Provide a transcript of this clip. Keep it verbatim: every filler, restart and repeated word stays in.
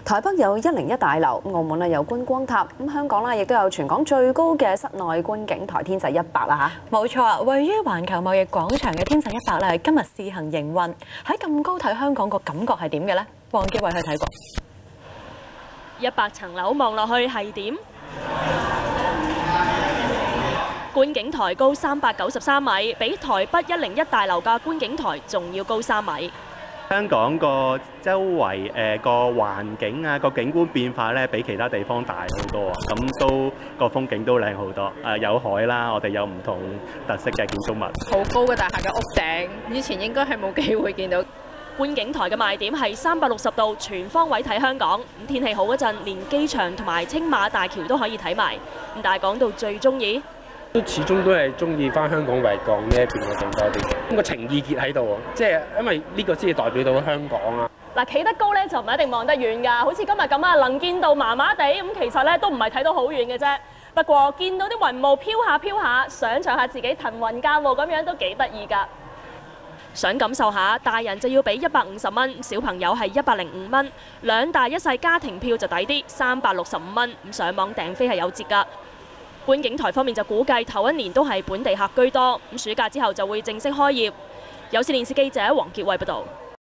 台北有一零一大樓，澳門啊有觀光塔，咁香港啦亦都有全港最高嘅室內觀景台天際一百啦嚇。 冇錯啊，位於環球貿易廣場嘅天際一百咧，今日試行營運。喺咁高睇香港個感覺係點嘅呢？黃傑偉去睇過。 一百層樓望落去係點？觀景台高三百九十三米，比台北一零一大樓嘅觀景台仲要高三米。 香港個周圍誒個環境啊，個景觀變化咧，比其他地方大好多啊！咁都個風景都靚好多。誒有海啦，我哋有唔同特色嘅建築物。 好高嘅大廈嘅屋頂，以前應該係冇機會見到。 觀景台嘅賣點係三百六十度全方位睇香港。咁天氣好嗰陣，連機場同埋青馬大橋都可以睇埋。咁但係講到最中意， 都始終都係中意翻香港維港呢一邊嘅更多啲，咁個情意結喺度啊！即係因為呢個先係代表到香港啊！ 嗱，企得高咧就唔一定望得遠㗎，好似今日咁啊，能見度麻麻地咁，其實咧都唔係睇到好遠嘅啫。不過見到啲雲霧飄下飄下，想像下自己騰雲駕霧咁樣都幾得意㗎。想感受下，大人就要俾一百五十蚊，小朋友係一百零五蚊，兩大一細家庭票就抵啲，三百六十五蚊。咁上網訂飛係有折㗎。觀景台方面就估計頭一年都係本地客居多，咁暑假之後就會正式開業。有線電視記者黃傑偉報導。